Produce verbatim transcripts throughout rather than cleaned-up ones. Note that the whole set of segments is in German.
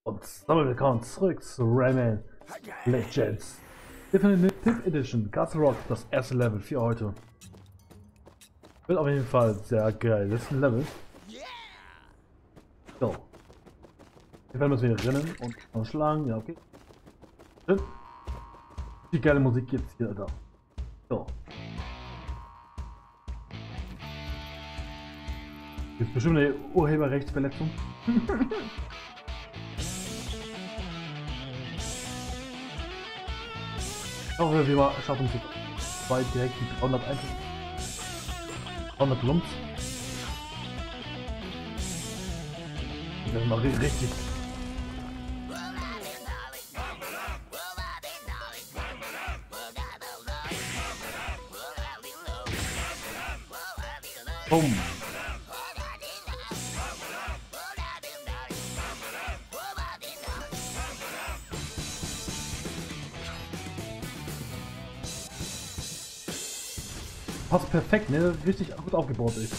Und damit willkommen zurück zu Rayman Legends Definitive Edition Castle Rock, das erste Level für heute. Wird auf jeden Fall sehr geil. Das ist ein Level. So. Hier werden wir hier rennen und anschlagen. Ja, okay. Die geile Musik jetzt hier da. So. Jetzt bestimmt eine Urheberrechtsverletzung. Ich hoffe, wir schaffen es zwei direkt die dreihundert Einzel dreihundert Lumps. Das ist mal richtig. Boom. Passt perfekt, ne? Richtig gut aufgebaut ist.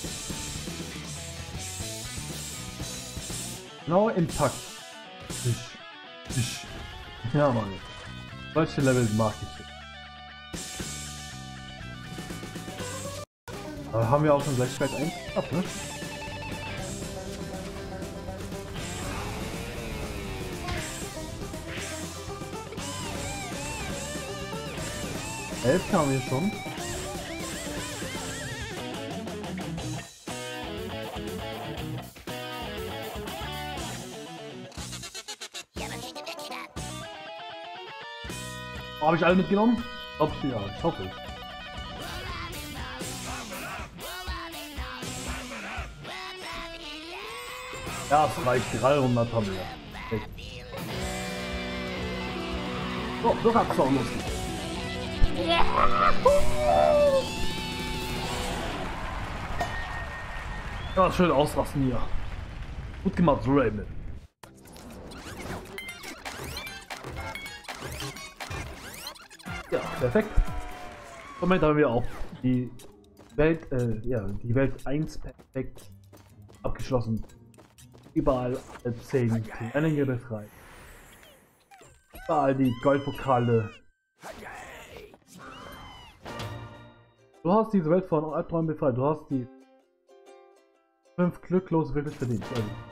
Genau im Takt. Ich, ich. Ja, Mann. Solche Level mag ich. Aber haben wir auch schon gleich Feld eins ab, ne? elf haben wir schon. Habe ich alle mitgenommen? Ob ja, ich hoffe. Ja, es reicht. dreihundert haben wir. Okay. So, so hat's auch lustig. Ja, schön ausrasten hier. Gut gemacht, Rayman. Ja, perfekt. Moment haben wir auch die Welt, äh, ja, die Welt eins perfekt abgeschlossen. Überall zehn Traininge befreit. Überall die Goldpokale. Du hast diese Welt von Albträumen befreit. Du hast die fünf glücklose wirklich verdient.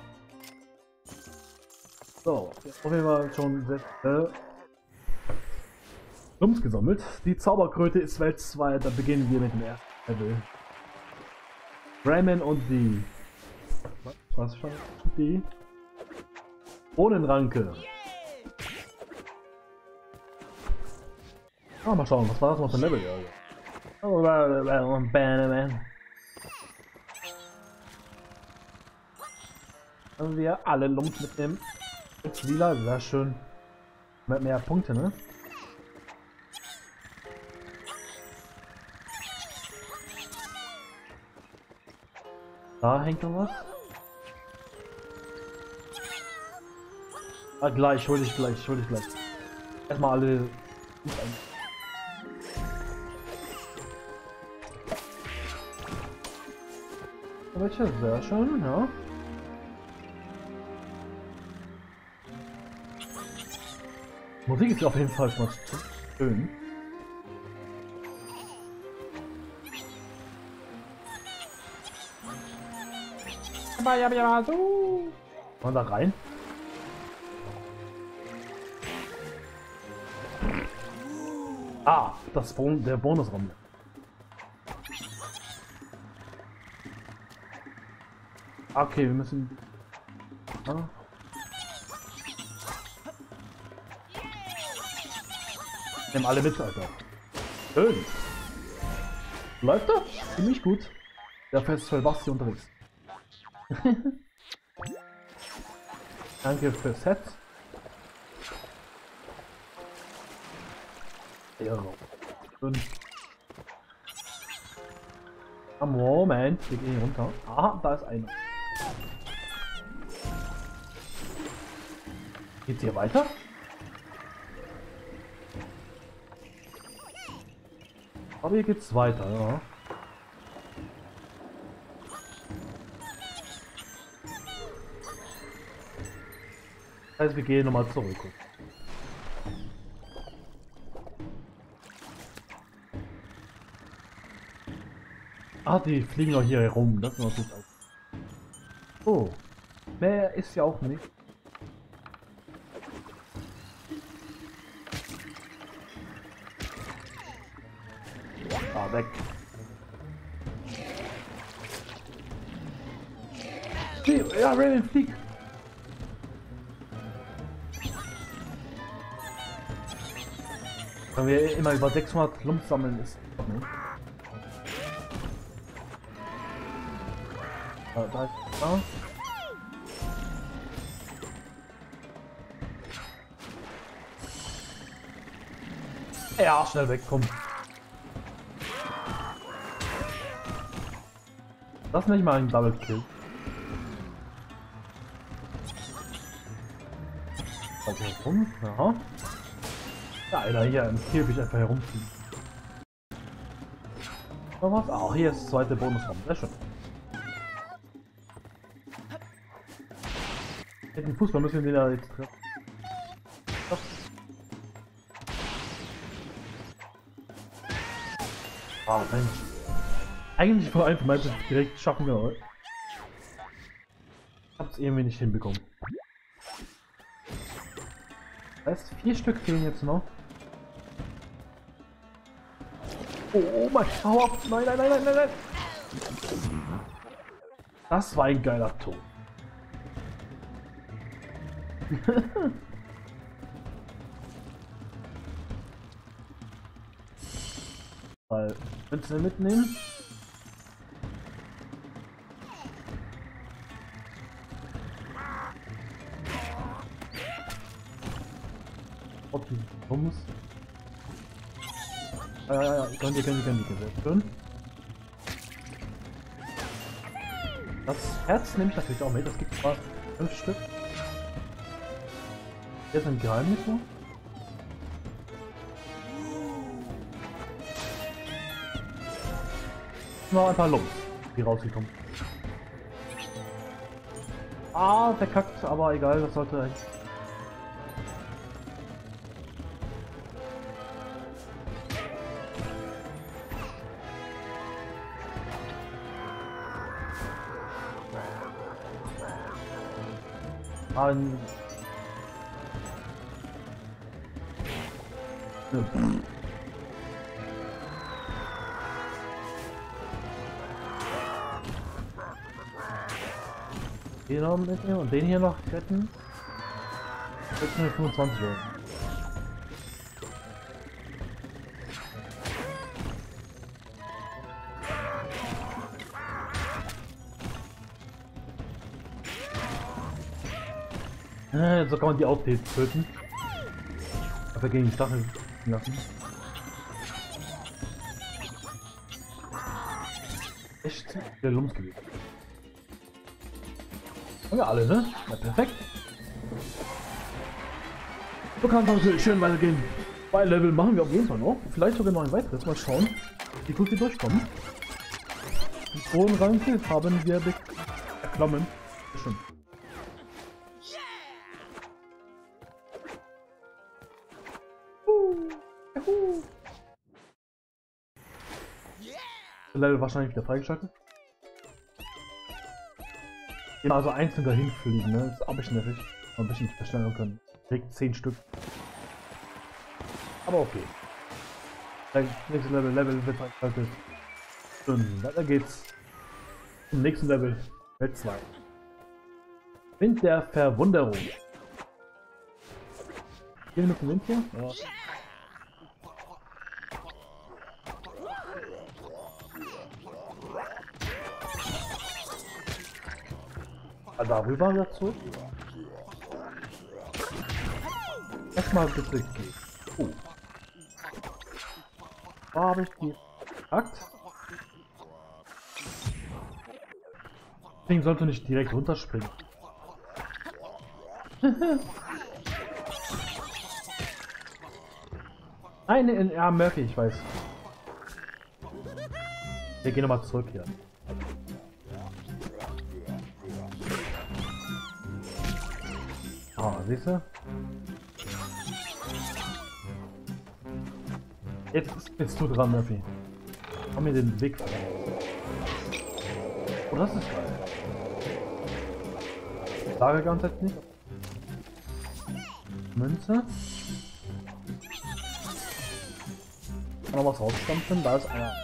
So, jetzt auf jeden Fall schon sechs. Äh, Lumps gesammelt. Die Zauberkröte ist Welt zwei, da beginnen wir mit dem ersten Level. Rayman und die... Was schon? Die... Bohnenranke. Ah, mal schauen, was war das noch für ein Level? Oh, haben wir alle Lumps mitnehmen. Jetzt lila, sehr schön. Mit mehr Punkte, ne? Da hängt noch was. Ah, gleich, hol ich gleich, hol ich gleich. Erstmal alle. Welche? Sehr schön, ja. Musik ist auf jeden Fall schon schön. Und da rein. Ah, das bon der Bonusraum. Okay, wir müssen. Ah. Nehmen alle mit, Alter. Schön. Läuft das? Ziemlich gut. Der Festival Basti unterwegs. Danke fürs Set. Ja. Ah, Moment, wir gehen hier runter. Aha, da ist einer. Geht's hier weiter? Aber hier geht's weiter, ja. Das heißt, wir gehen nochmal zurück. Ah, die fliegen noch hier herum. Das ist noch gut. Oh. Mehr ist ja auch nicht. Ah, weg. Ja, Raven, flieg! Wenn wir immer über sechshundert Lump sammeln, ist ne? Da, da ist da. Ja, schnell weg, komm. Das ist nicht mal ein Double Kill. Also herum, ja. Ja, Alter, hier im Käfig einfach herumziehen. Noch was? Auch hier ist der zweite Bonusraum, sehr schön. Mit dem Fußball müssen wir den da jetzt treffen. Doch. Wow, Mensch. Eigentlich vor allem meinte ich direkt schaffen wir heute. Ich hab's irgendwie nicht hinbekommen. Das heißt, vier Stück fehlen jetzt noch. Oh, oh mein, hau ab! Nein, nein, nein, nein, nein, nein! Das war ein geiler Ton. Weil, willst du mitnehmen? Ob die Bums. Ja, ja, ja, könnt ihr, könnt ihr, könnt ihr, sehr schön. Das Herz nehme ich natürlich auch mit, das gibt zwar fünf Stück. Hier ist ein Geheimnis noch. Noch ein paar Lumps, die rausgekommen. Ah, verkackt, aber egal, das sollte eigentlich. Ein den noch mitnehmen und den hier noch retten. sechshundertfünfundzwanzig Euro. So kann man die auch töten. Aber gegen die Stachel lassen. Echt der Lumps gewesen. Haben wir alle, ne? Ja, perfekt. So kann es natürlich schön weitergehen. Zwei Level machen wir auf jeden Fall noch. Vielleicht sogar noch ein weiteres. Mal schauen, wie gut wir durchkommen. Die Kronenranke haben wir erklommen. Schön. Level wahrscheinlich wieder freigeschaltet. Immer also einzeln dahin fliegen, ne? Das ist auch ein bisschen nervig. Mal ein bisschen verschnellern können. Direkt zehn Stück. Aber okay. Nächstes Level, Level wird freigeschaltet. Und weiter geht's zum nächsten Level. Welt zwei. Wind der Verwunderung. Hier mit dem Wind hier? Ja. Darüber dazu. Erstmal bitte gehen. Oh. Da habe ich die Akt. Deswegen sollte nicht direkt runterspringen. Nein, in, ja, merke ich, weiß. Wir gehen nochmal zurück hier. Ah, siehst du? Jetzt bist du dran, Murphy. Komm mir den Weg frei. Oh, das ist geil. Ich sage ganz jetzt nicht. Münze. Kann noch was rausstampfen, da ist einer.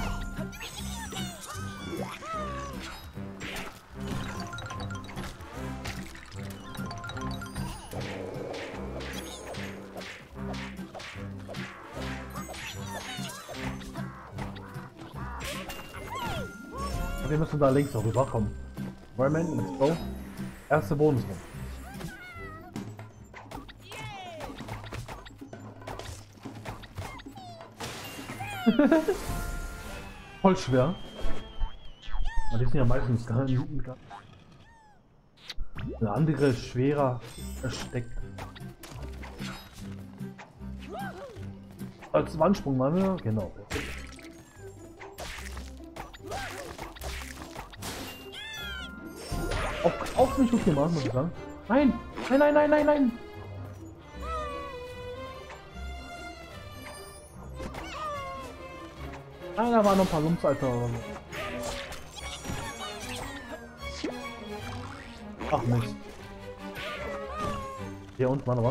Wir müssen da links noch rüberkommen. Moment, let's go. Erste Bonusrunde. Voll schwer. Aber die sind ja meistens gar nicht. Eine andere ist schwerer versteckt. Als Wandsprung machen wir, genau. Auch, auch nicht gut gemacht, muss ich sagen. Nein! Nein, nein, nein, nein, nein! Nein, da waren noch ein paar Lumps, Alter. Ach Mist. Hier unten war noch was.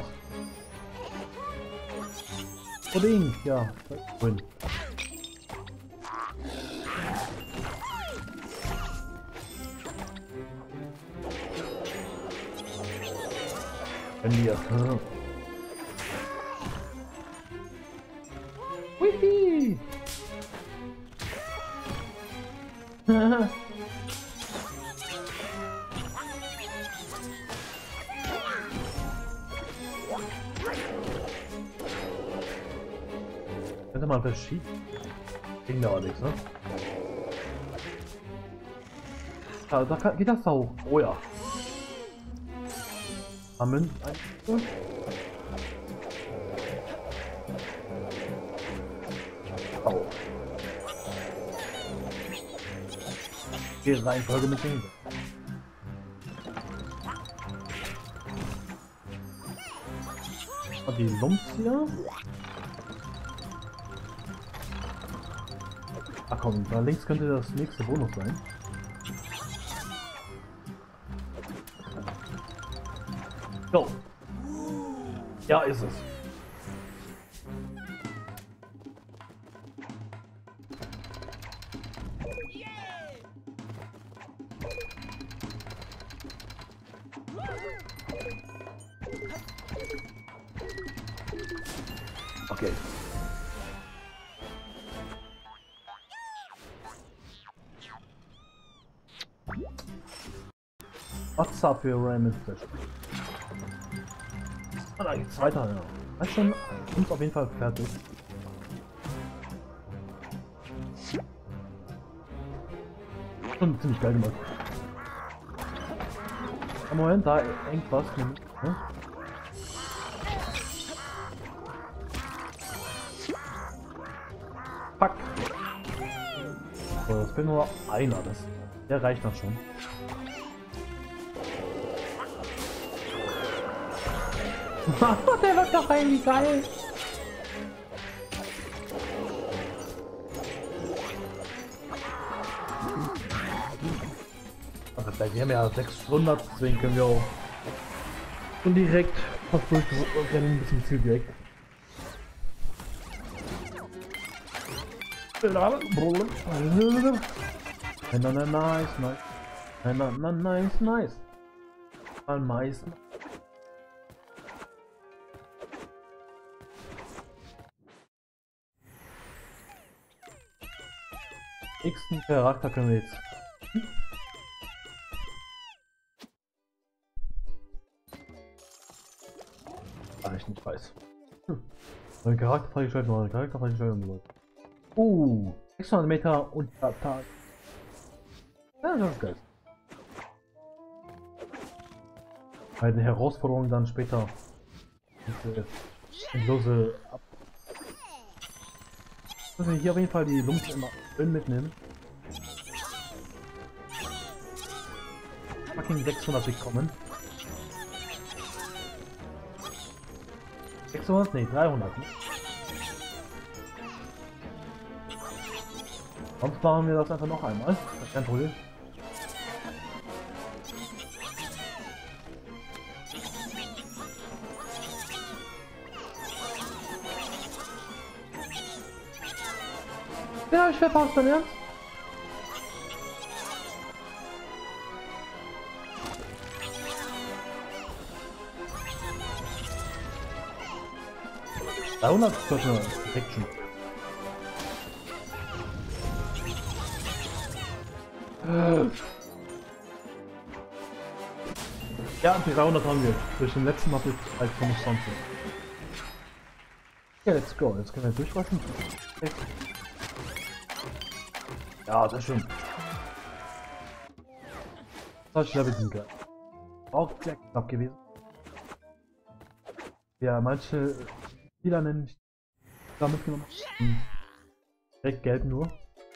Pudding, ja. Grün. Wenn wir. Wifi! Könnte mal verschieben. Ging da aber nichts, ne? Da, da kann, geht das da hoch. Oh ja. Amen. Oh. Die Reihenfolge mit dem. Und die Lumps hier. Ach komm, da links könnte das nächste Bonus sein. Go. Ja, ist es. Okay. What's up für Raymond Fish? Ah, da geht's weiter, ja. Das ist schon uns auf jeden Fall fertig. Schon ziemlich geil gemacht. Im Moment, da irgendwas. Ne? Fuck. So, das fehlt nur einer. Das, der reicht dann schon. Der läuft doch rein, wie geil! Also vielleicht haben wir ja sechshundert, deswegen können wir auch schon direkt fast durchrennen, ein bisschen viel direkt. Nice, nice. Nice, nice. Mal nice. Nächsten Charakter können wir jetzt. Hm? Ah, ich nicht weiß. Hm. Neuen Charakter freigeschaltet, neuen Charakter freigeschaltet und so weiter. Uh, sechshundert Meter unter Tag. Ja, das ist geil. Eine Herausforderung dann später. Diese endlose ab. Müssen wir hier auf jeden Fall die Lumpen immer schön mitnehmen. Fucking sechshundert bekommen. sechshundert? Ne, dreihundert. Ne? Sonst machen wir das einfach noch einmal. Das ist kein Problem. Ja, ich verpasst dann ernst. dreihundert ist schon perfekt schon. Ja, dreihundert haben wir. Durch den letzten Mal als fünfundzwanzig. Ja, let's go. Jetzt können wir durchwaschen. Ja, sehr schön. Das Level sind geil. Auch sehr knapp gewesen. Ja, manche Spieler nennen ich da mitgenommen. Hm. Direkt gelb nur.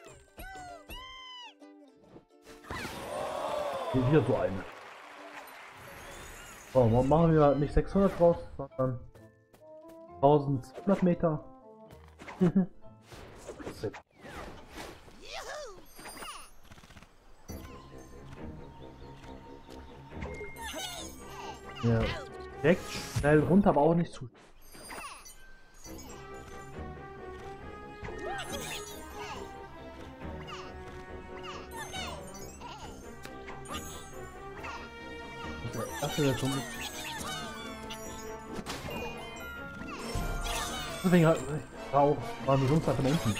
Hier wieder so eine. So, machen wir nicht sechshundert raus, sondern eintausendzweihundert Meter. Ja, direkt schnell runter, aber auch nicht zu. Das ist schon. Deswegen hat auch waren die Jungs halt von unten.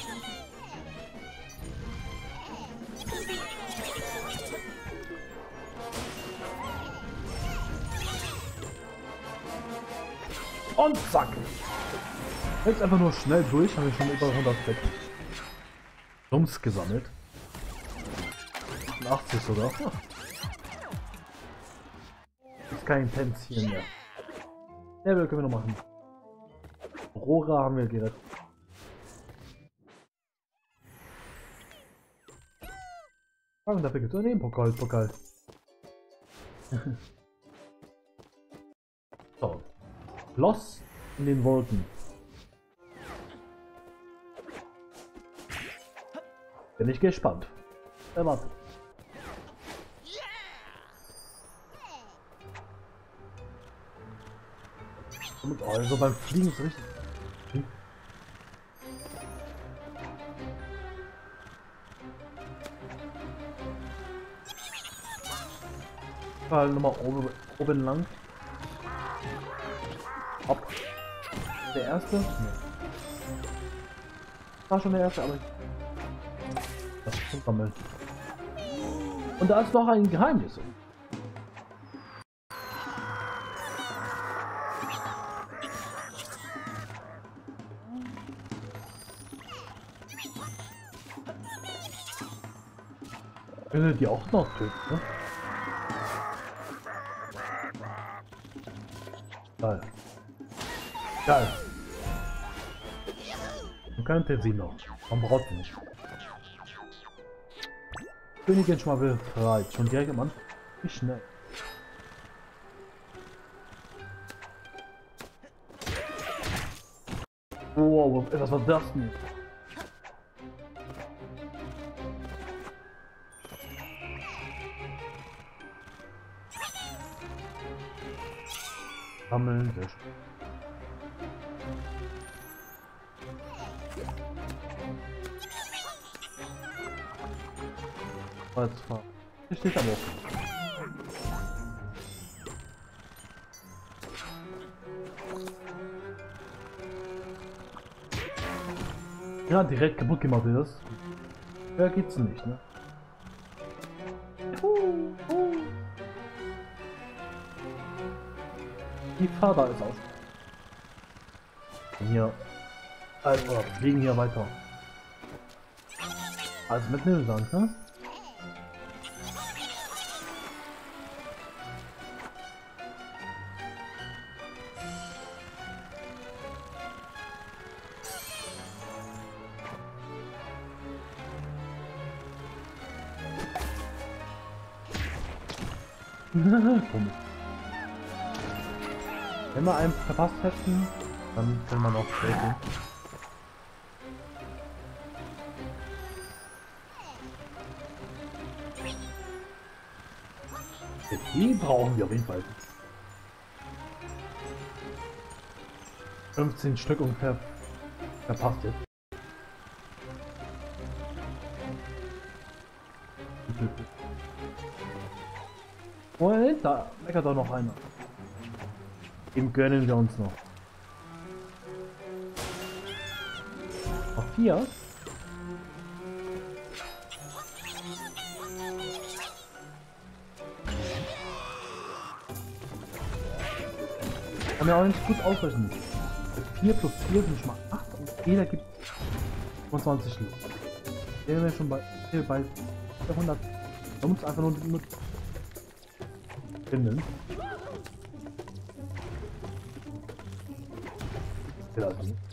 Und zack! Jetzt einfach nur schnell durch, haben wir schon über hundertsechzig Jumps gesammelt. achtzig sogar. Ist kein Tänzchen mehr. Level können wir noch machen. Aurora haben wir gerettet. Und dafür gibt es einen Pokal, Pokal. So. Los in den Wolken. Bin ich gespannt. Erwartet. Also beim Fliegen ist richtig. Mal nochmal oben, oben lang. Hopp. Der erste? Nee. War schon der erste, aber das ist schon sammeln. Und da ist noch ein Geheimnis. Können die auch noch töten, ne? Geil. Geil. Man könnte sie noch. Man braucht sie nicht. Königin schon mal befreit. Schon direkt am Anfang. Wie schnell. Wow, was war das denn? Sammeln, sehr schön. Jetzt fahren. Hier steht aber auch. Ja, direkt kaputt gemacht ist das. Ja, geht's nicht, ne? Uh, uh. Die Fahrer ist aus. Und hier. Also, fliegen hier weiter. Also mitnehmen, danke. Komisch. Wenn wir einen verpasst hätten, Dann kann man auch breaken. Die brauchen wir auf jeden Fall. fünfzehn Stück ungefähr verpasst jetzt. Und da meckert doch noch einer. Dem gönnen wir uns noch. Noch vier. Kann ja auch nicht gut ausrechnen. vier plus vier sind schon mal acht und jeder gibt fünfundzwanzig Leben. Der wäre schon bei, hier bei hundert. Da muss einfach nur mit finden. Ja, also nicht.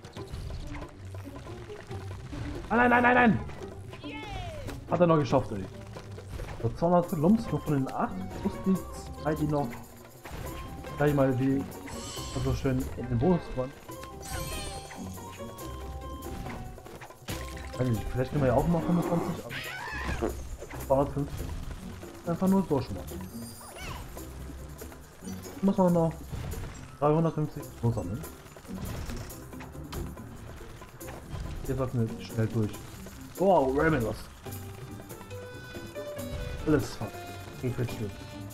Ah, nein, nein, nein, nein! Hat er noch geschafft, ey. So, zweihundert Lumps nur von den acht. Plus die zwei, die noch gleich mal wie so schön in den Bonus waren. Vielleicht können wir ja auch mal fünfundzwanzig, aber zweihundertfünfzig. Einfach nur so schon mal. Muss man noch dreihundertfünfzig so sammeln. Jetzt sollten wir schnell durch. Wow, Ravenous. Alles fast. Gegen Fitchfield.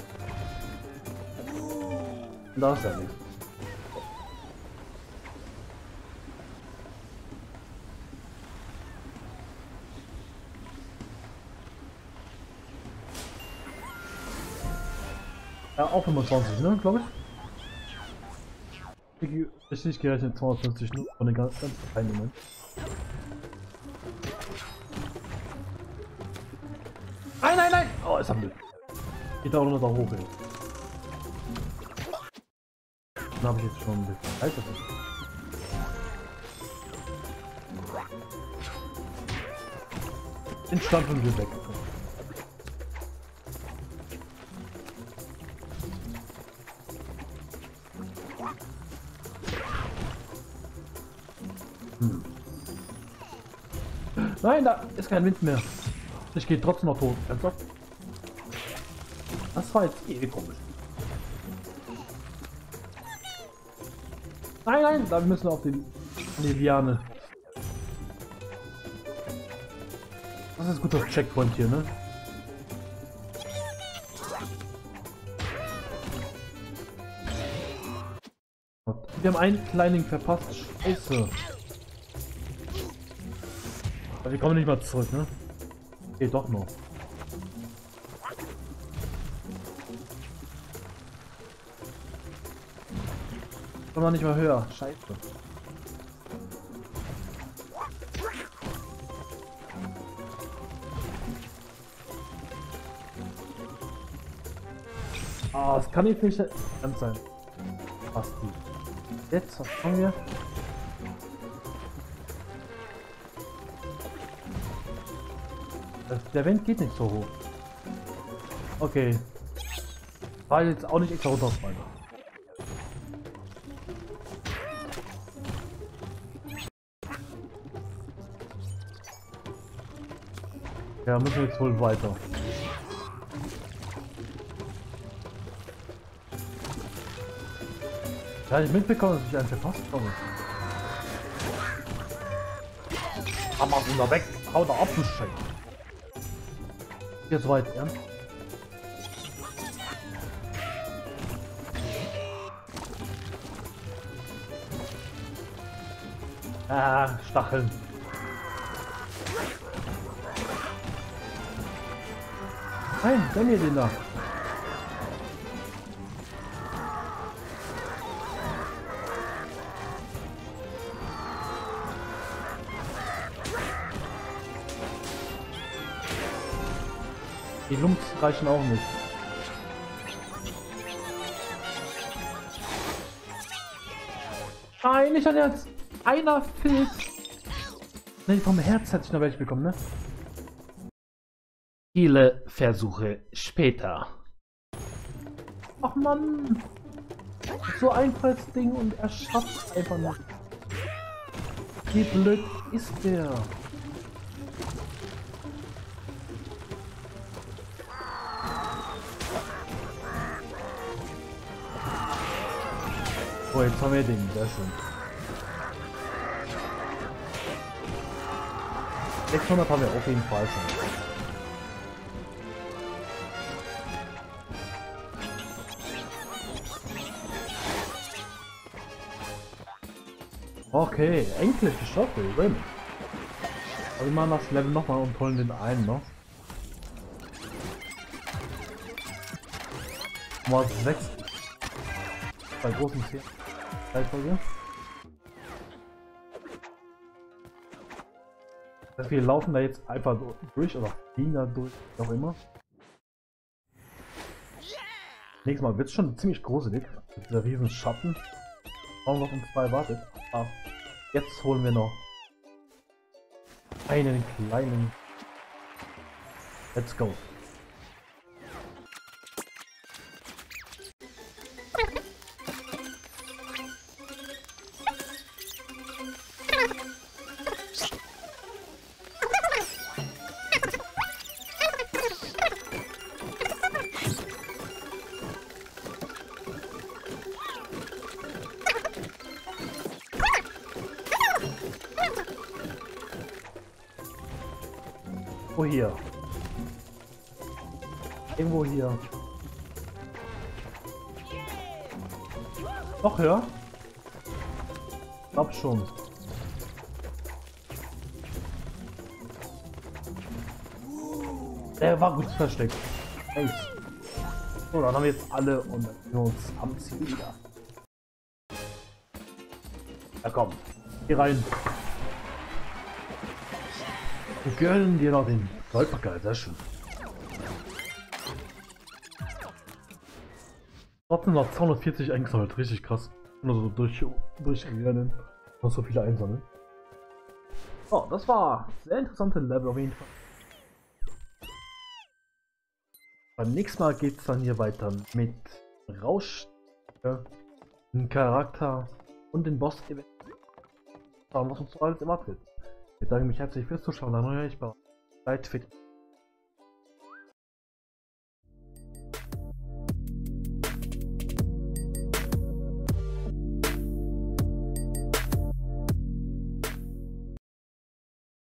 Da ist ja nichts. Ja, auch fünfundzwanzig, ne, glaube ich. Richtig gerechnet zweihundertfünfzig nur von den ganzen Teilnehmern. Nein, nein, nein! Oh, ist am Glück. Geht da runter da hoch, ey. Dann habe ich jetzt schon ein bisschen Zeit dafür. Den Stand und wir weg. Hm. Nein, da ist kein Wind mehr. Ich gehe trotzdem noch tot. Das war jetzt eh komisch. Nein, nein, da müssen wir auf die, die Liane. Das ist gut auf Checkpoint hier, ne? Wir haben einen kleinen verpasst. Scheiße. Aber wir kommen nicht mal zurück, ne? Geht doch noch. Kommen wir nicht mal höher. Scheiße. Ah, es kann jetzt nicht ernst sein. Fast gut. Jetzt, was haben wir? Das, der Wind geht nicht so hoch. Okay. War jetzt auch nicht extra runterfallen. Ja, müssen wir jetzt wohl weiter. Ja, ich mitbekommen, dass ich einen verpasst habe. Hammer runter weg, hau da ab, du Scheiße. Jetzt weit, ja? Ah, Stacheln. Nein, gönn mir den da. Die Lumps reichen auch nicht. Nein, nicht an Herz. Einer fehlt. Ne, vom Herz hätte ich noch welche bekommen, ne? Viele Versuche später. Ach Mann. So einfaches Ding und er schafft einfach nicht. Wie blöd ist der? Oh, jetzt haben wir den, sehr schön. sechshundert haben wir auf jeden Fall schon. Okay, endlich geschafft, Win. Also wir machen das Level nochmal und holen den einen noch. Mal sechs. Bei großen Zähnen. Reihenfolge. Das wir laufen da jetzt einfach durch oder fliegen da durch, wie auch immer. Nächstes Mal wird es schon ziemlich gruselig. Mit dieser riesen Schatten. Schauen, was uns zwei wartet. Ah, jetzt holen wir noch einen kleinen. Let's go. Wo hier? Irgendwo hier. Noch höher? Ich glaub schon. Der war gut versteckt. Nice. So, dann haben wir jetzt alle und dann sind wir uns am Ziel wieder. Ja komm, geh rein. Wir gönnen dir noch den Goldpacker, sehr schön. Trotzdem noch zweihundertvierzig eingesammelt, richtig krass. Nur so durch, durchrennen, noch so viele einsammeln. Oh, das war sehr interessante Level auf jeden Fall. Beim nächsten Mal geht es dann hier weiter mit Rausch, ja, den Charakter und den Boss-Event. Schauen, was uns so alles erwartet. Ich bedanke mich herzlich fürs Zuschauen. Dann ich bei Zeit für